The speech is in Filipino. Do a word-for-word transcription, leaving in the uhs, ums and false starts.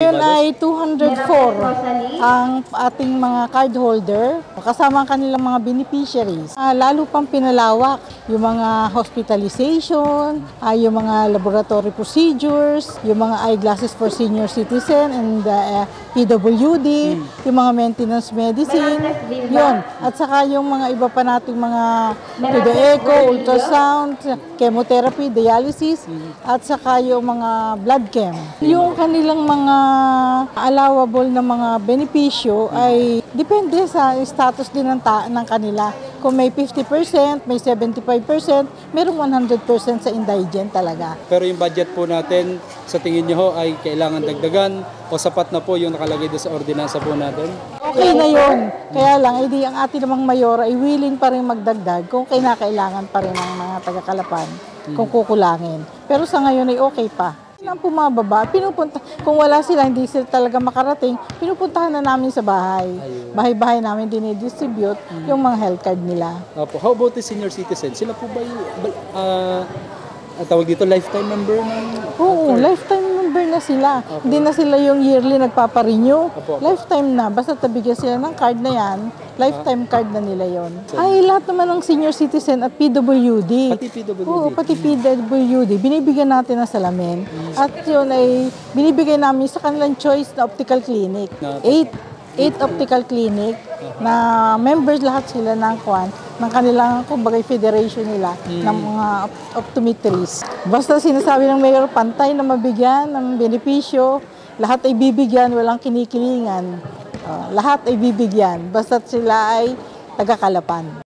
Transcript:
Ngayon ay two hundred four ang ating mga card holder, kasama ang kanilang mga beneficiaries. Uh, lalo pang pinalawak yung mga hospitalization, uh, yung mga laboratory procedures, yung mga eyeglasses for senior citizen and uh, P W D, hmm. yung mga maintenance medicine, yun. At saka yung mga iba pa nating mga video echo, ultrasound, chemotherapy, dialysis, hmm. at saka yung mga blood chem. Yung kanilang mga allowable na mga benepisyo ay depende sa status din ng, ta ng kanila. Kung may fifty percent, may seventy-five percent, merong one hundred percent sa indigent talaga. Pero yung budget po natin, sa tingin nyo ho, ay kailangan dagdagan o sapat na po yung nakalagay doon sa ordinansa po natin? Okay na yun. Kaya lang, edi ang ating namang mayor ay willing pa rin magdagdag kung kinakailangan pa rin ng mga taga-Calapan, kung kukulangin. Pero sa ngayon ay okay pa. Ang pumababa, pinupunta, kung wala sila, hindi sila talaga makarating, pinupuntahan na namin sa bahay. Bahay-bahay namin dinidistribute hmm. yung mga health card nila. Opo. How about the senior citizen? Sila po ba yung, uh, tawag dito, lifetime member ng Oo, card? Lifetime member na sila. Opo. Hindi na sila yung yearly nagpaparenew. Opo, opo. Lifetime na. Basta tabigyan sila ng card na yan, lifetime ah. card na nila yon. Ay, lahat naman ng senior citizen at P W D. Pati P W D? Oo, pati P W D. Binibigyan natin ng salamin. Mm. At yun ay binibigay namin sa kanilang choice na optical clinic. No, eight, eight optical clinic uh-huh. na members lahat sila ng kwan, ng kanilang, kumbaga, federation nila mm. ng mga optometrists. Basta sinasabi ng mayor, pantay na mabigyan ng benepisyo, lahat ay bibigyan, walang kinikilingan. Uh, lahat ay bibigyan, basta't sila ay taga-Calapan.